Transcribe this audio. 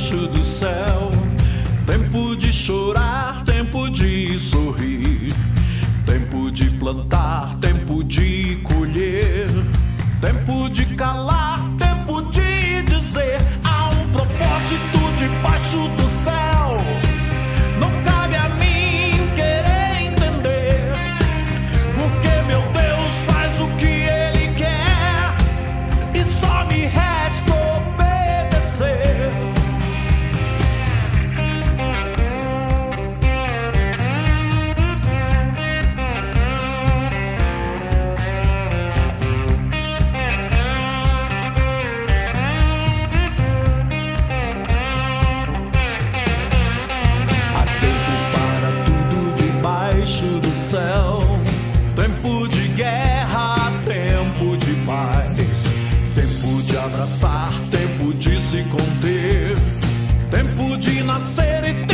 debaixo do céu. Tempo de chorar, tempo de sorrir. Tempo de plantar, tempo de colher. Tempo de calar, tempo de dizer. Há um propósito debaixo do céu. Não cabe a mim querer entender, porque meu Deus faz o que Ele quer e só me resta obedecer. Debaixo do céu, tempo de guerra, tempo de paz, tempo de abraçar, tempo de se conter, tempo de nascer e